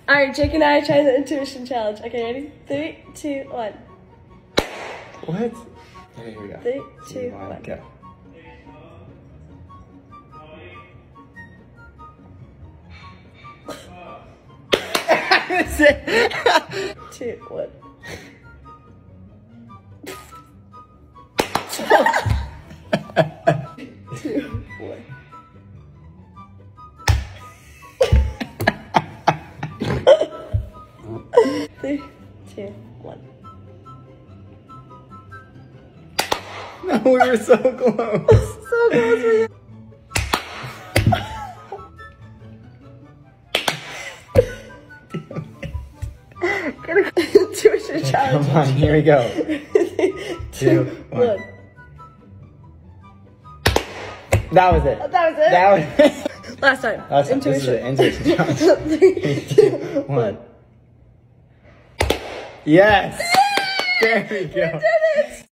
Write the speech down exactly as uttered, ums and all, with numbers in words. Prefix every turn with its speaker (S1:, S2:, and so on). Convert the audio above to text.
S1: Alright, Jake and I are trying the intuition challenge. Okay, ready? Three, two, one.
S2: What? Okay, here we go.
S1: Three, two, one.
S2: one. Go.
S1: Two, one. Two, one. Three, two, one.
S2: No, we were so close.
S1: So close for you. Intuition challenge.
S2: Come on, here we go.
S1: Two,
S2: one.
S1: one.
S2: That was it.
S1: That was it?
S2: That was it.
S1: Last time.
S2: Last time. This is the intuition challenge.
S1: Three, two, one.
S2: Yes! There we go.
S1: We did it!